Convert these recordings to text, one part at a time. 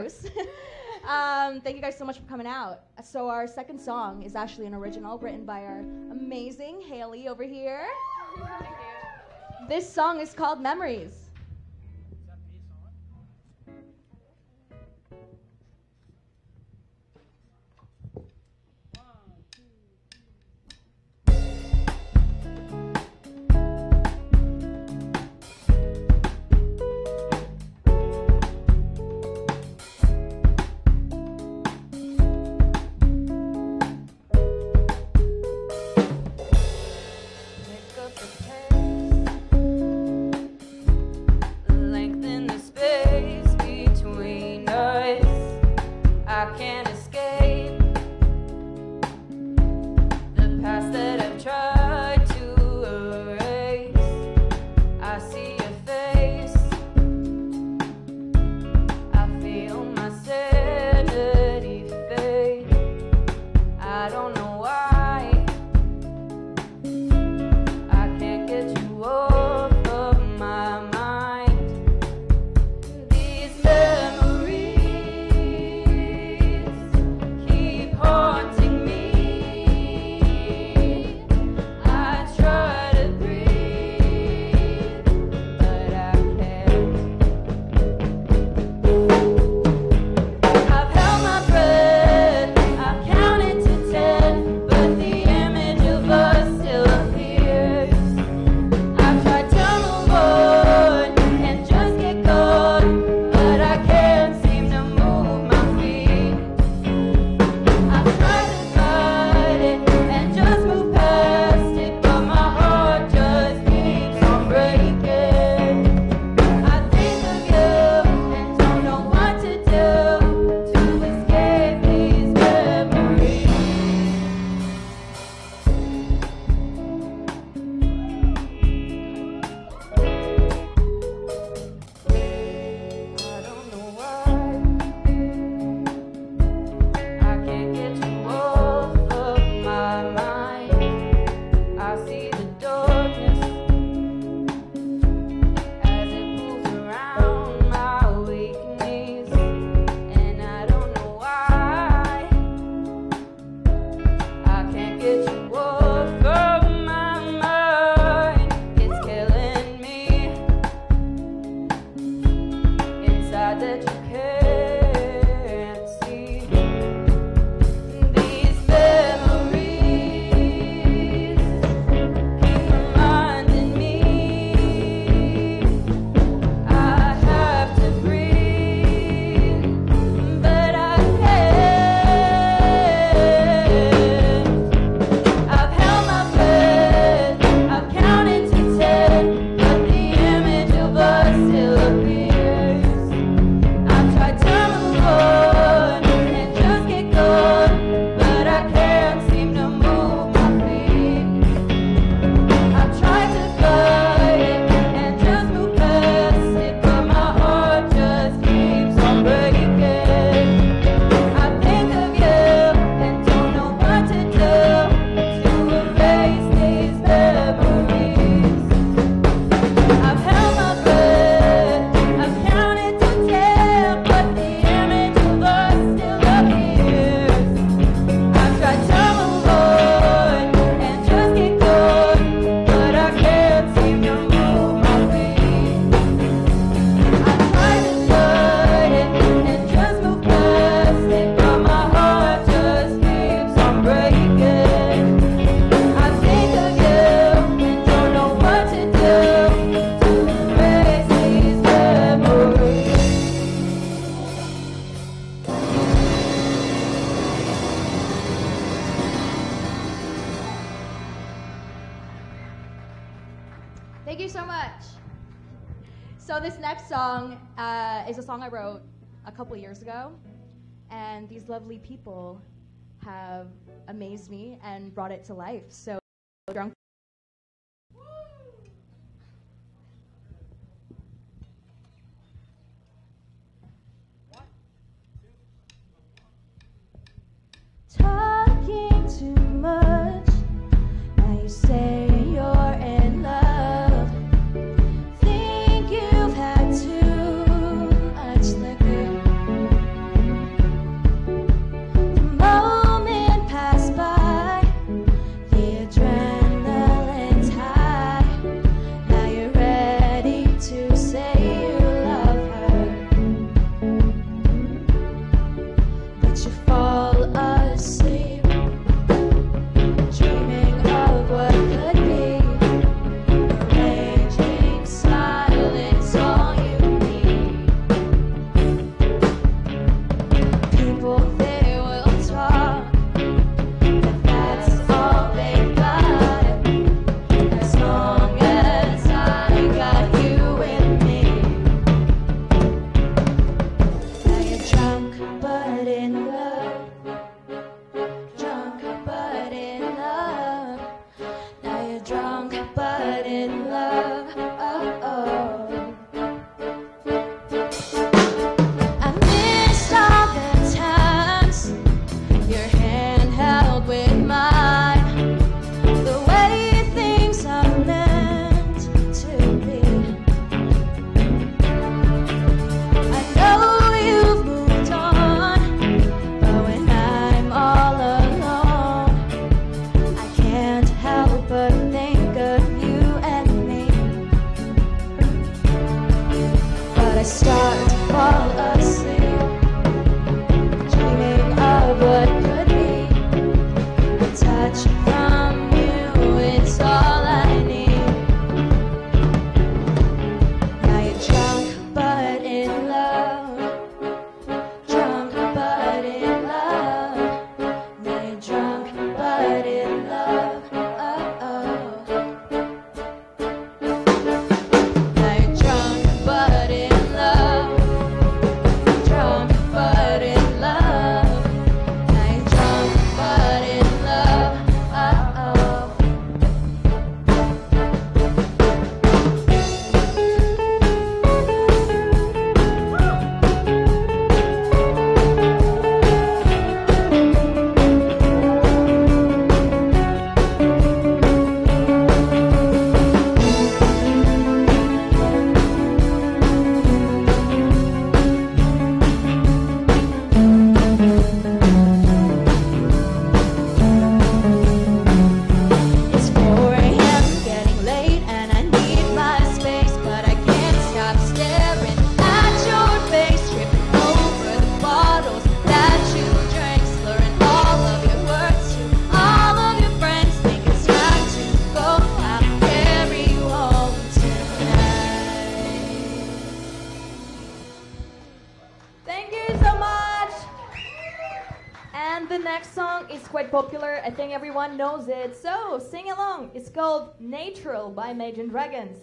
Goose. Thank you guys so much for coming out. So our second song is actually an original written by our amazing Haley over here. Thank you. This song is called Memories. Thank you so much. So this next song is a song I wrote a couple years ago, and these lovely people have amazed me and brought it to life. So drunk. Talking too much, now you say you're in love. Think you've had too much liquor. quite popular. I think everyone knows it. So sing along. It's called Natural by Imagine Dragons.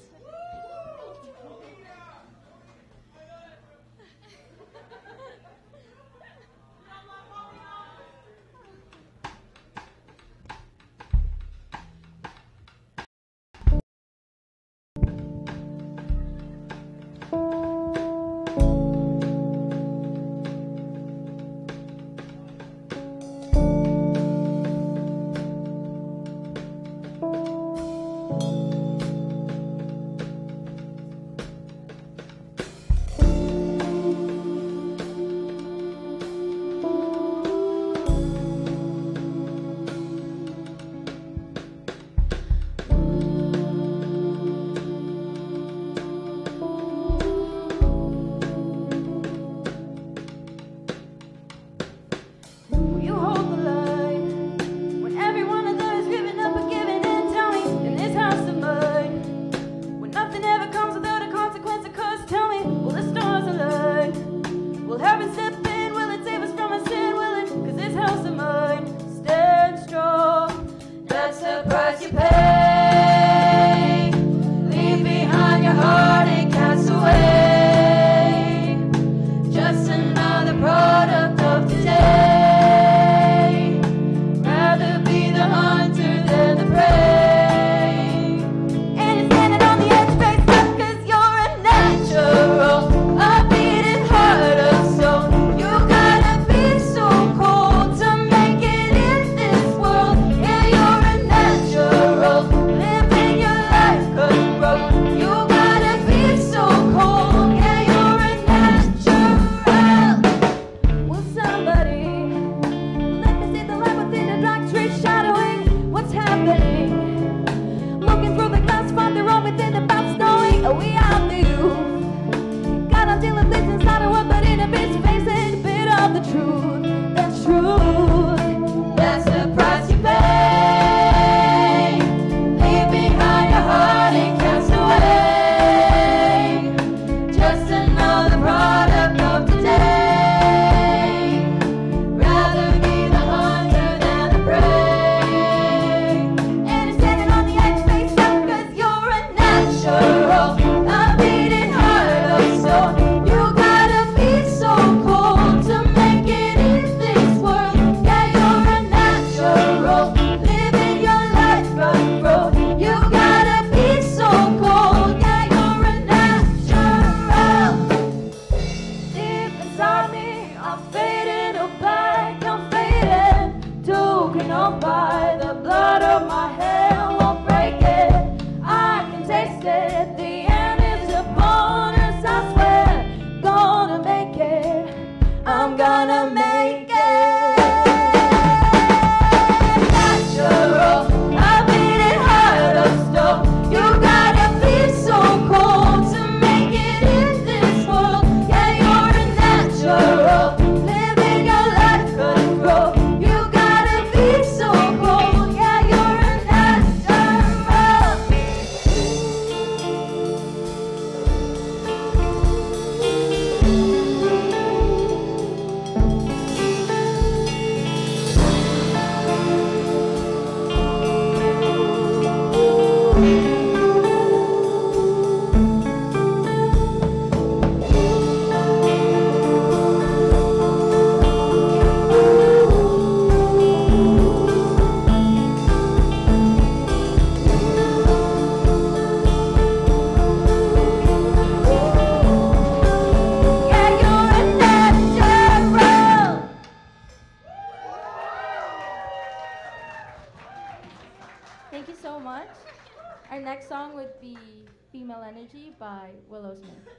Thank you so much. Our next song would be Female Energy by Willow Smith.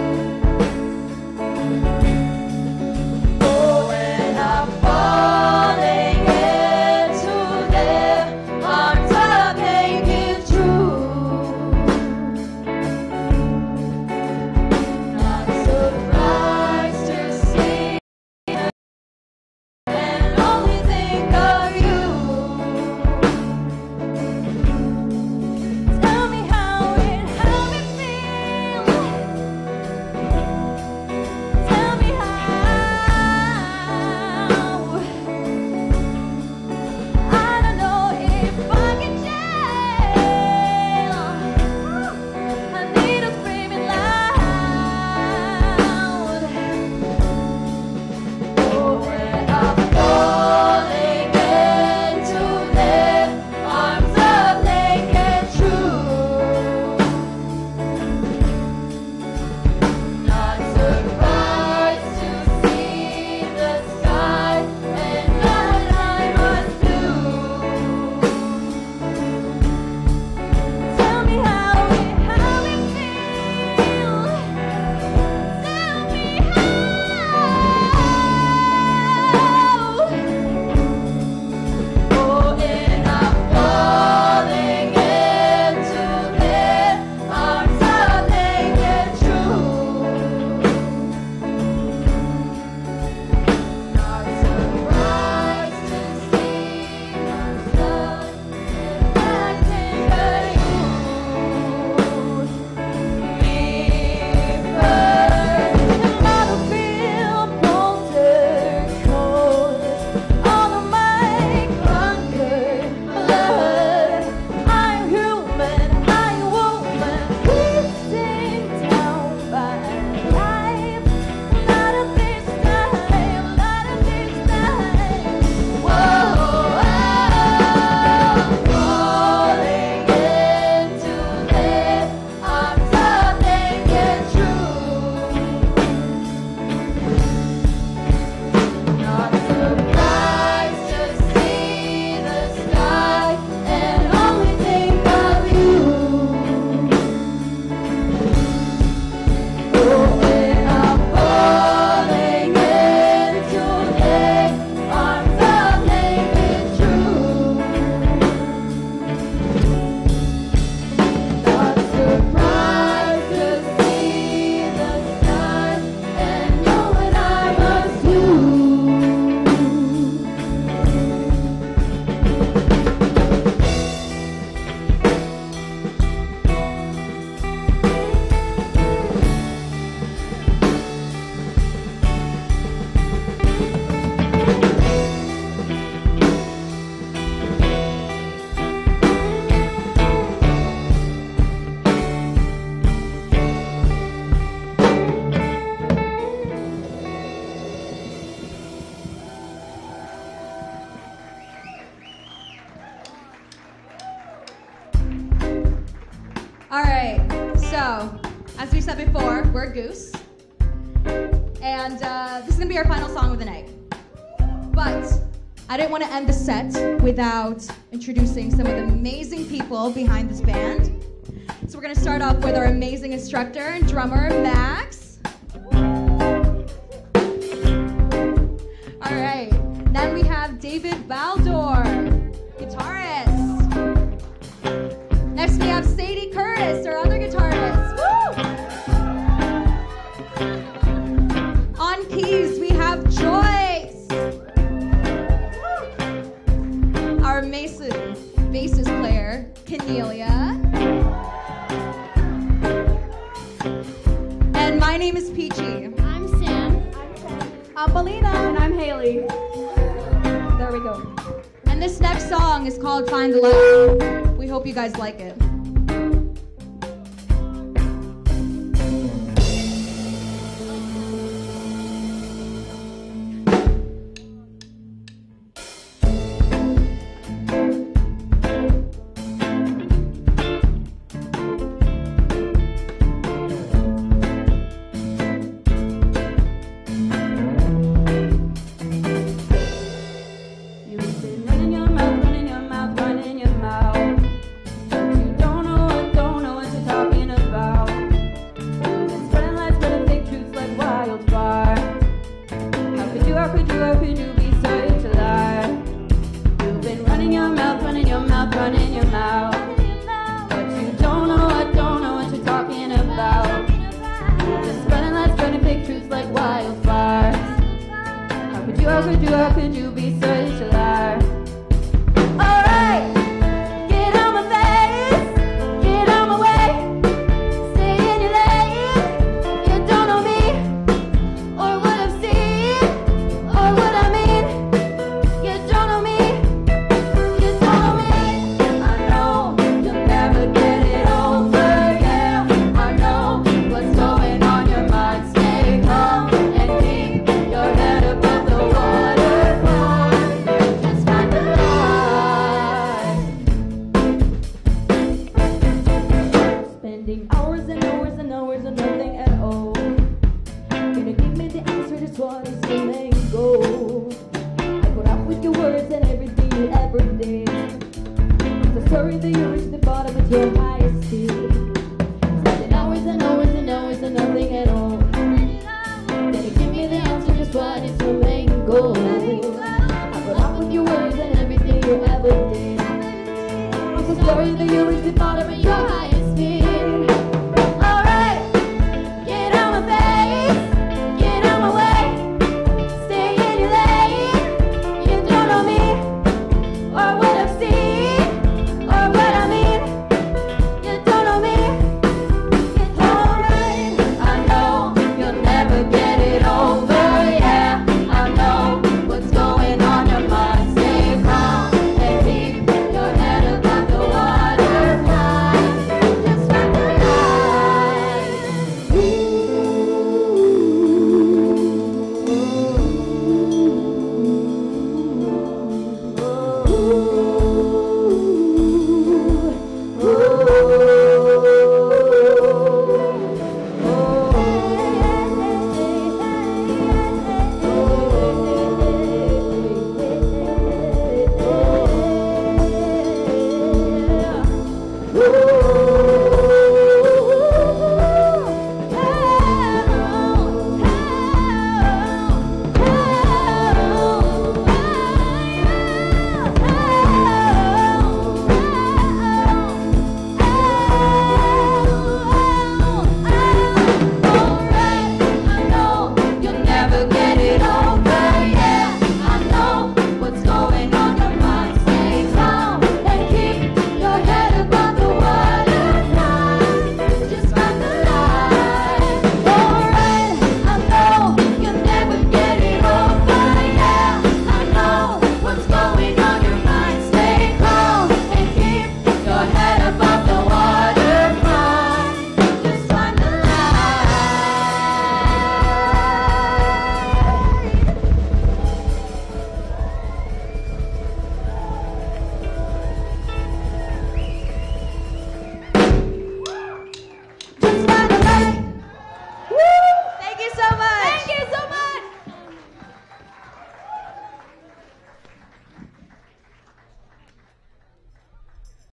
Oh, when I fall All right, so as we said before, we're Goose. And this is gonna be our final song of the night. But I didn't want to end the set without introducing some of the amazing people behind this band. So we're gonna start off with our amazing instructor and drummer, Max. All right, then we have David Baldor, guitarist. Next we have Sadie Curtis, our other guitarist. Woo! On keys we have Joyce. Our amazing bassist player, Cornelia. And my name is Peachy. I'm Sam. I'm Belina. And I'm Haley. There we go. And this next song is called Find the Light. We hope you guys like it. How could you be such a liar? Alright, get on my face, get on my way, stay in your lane. You don't know me, or what I've seen, or what I mean. You don't know me, you don't know me. I know you'll never get it over, yeah. I know what's going on your mind. Stay calm and keep your head above the water. Hours and hours and hours of nothing at all. Gonna give me the answer, just what is the main goal. I put up with your words and everything you ever did. The story that you reached the bottom at your highest peak. Spending hours and hours and hours of nothing at all. Gonna give me the answer, just what is your main goal. I put up with your words and everything you ever did. The story that you reached the bottom